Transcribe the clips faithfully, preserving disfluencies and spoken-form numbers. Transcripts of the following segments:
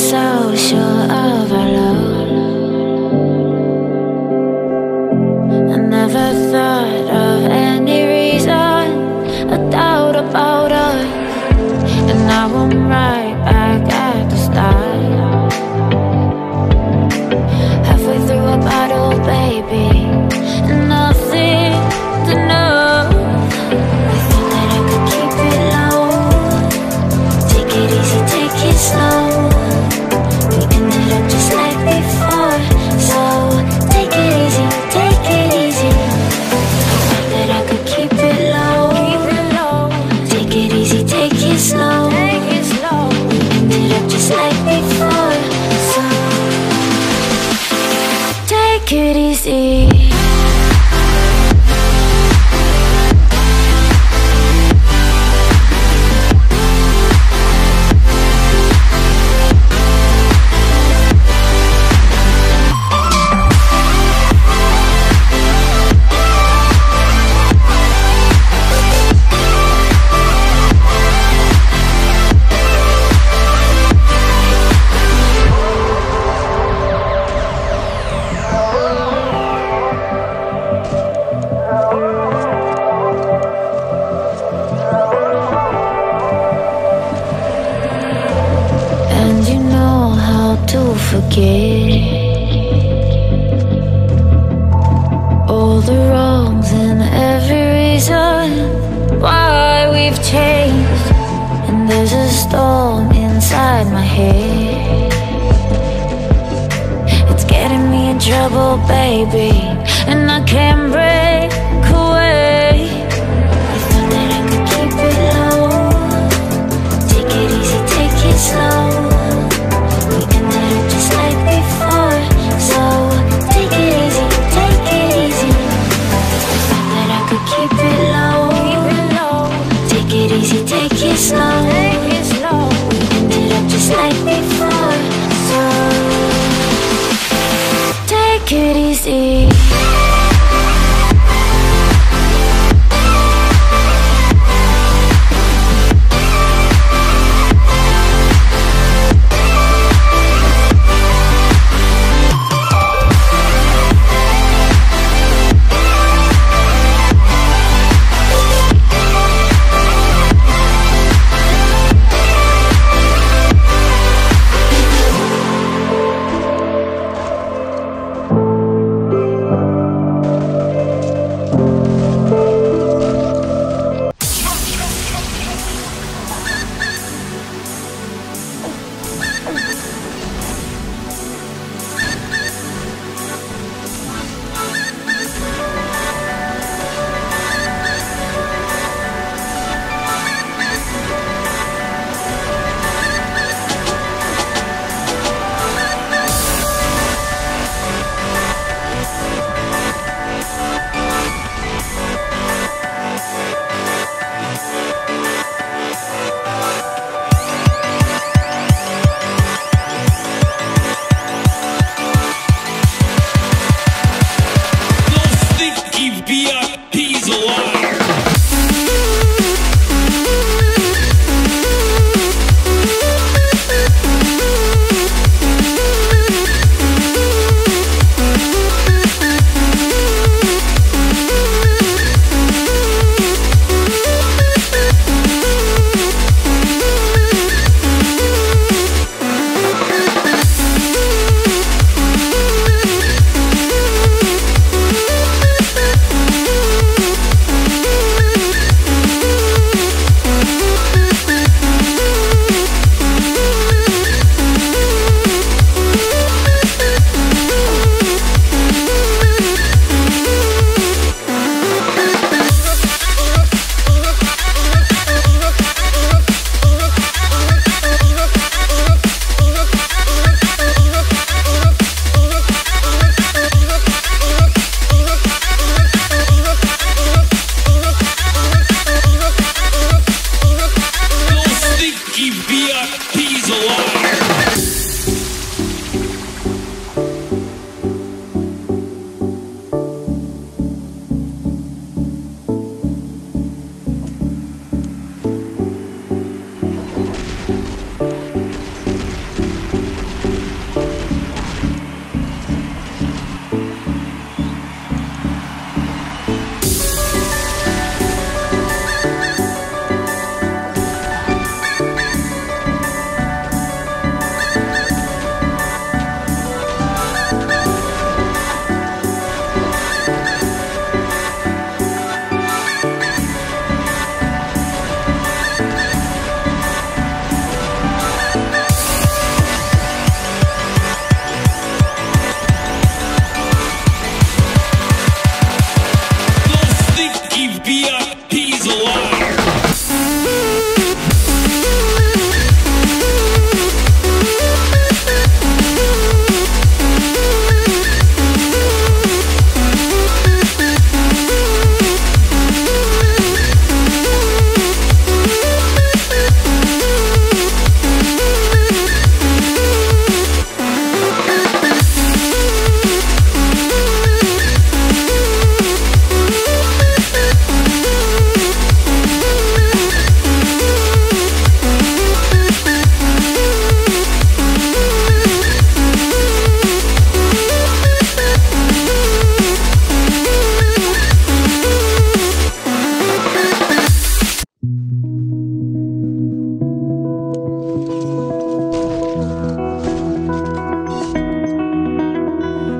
so sure of our love. I never thought of any reason, a doubt about us, and now I'm right back at the start. Halfway through a bottle, baby, and nothing's enough. I thought that I could keep it low, take it easy, take it slow. We ended up just like before, so take it easy, take it easy. I thought that I could keep it low, keep it low. Take it easy, take it slow, take it slow. We ended up just like before, so take it easy. Forget all the wrongs and every reason why we've changed. And there's a storm inside my head, it's getting me in trouble, baby, and I can't break away. I thought that I could keep it low, take it easy, take it slow. Take it slow, take it slow. We ended up just like before, so take it easy.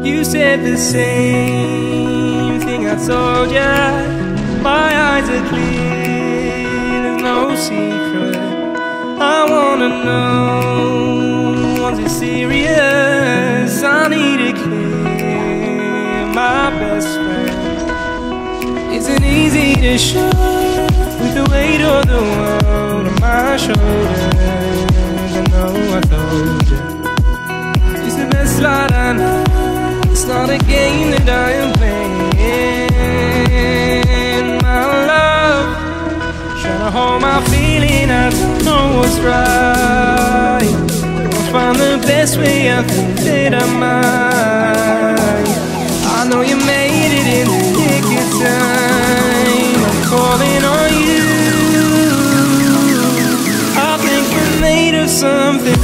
You said the same thing I told ya. My eyes are clear, there's no secret. I wanna know, was it serious? I need it clear, my best friend. Isn't easy to show with the weight of the world on my shoulders. I know I told you it's the best light I know. It's not a game that I am playing. My love, trying to hold my feeling, I don't know what's right. I'll find the best way, I think that I might. I know you made it in the nick of time. I'm calling on you. I think we're made of something.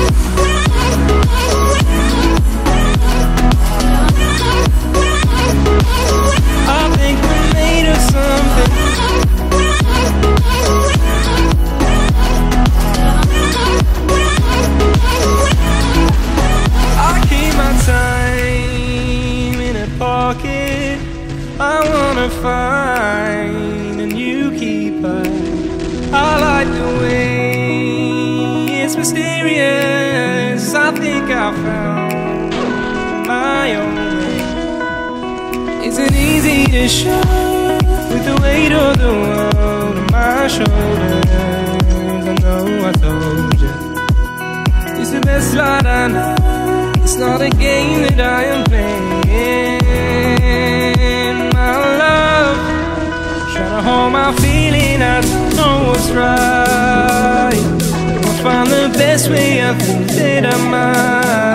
I think we're made of something. I keep my time in a pocket. I wanna find a new keeper. I like the way it's mysterious. I think I found my own way. Isn't easy to show with the weight of the world on my shoulders. I know I told you it's the best light I know. It's not a game that I am playing. My love, trying to hold my feeling, I don't know what's right. I'll find the best way, I think that I might.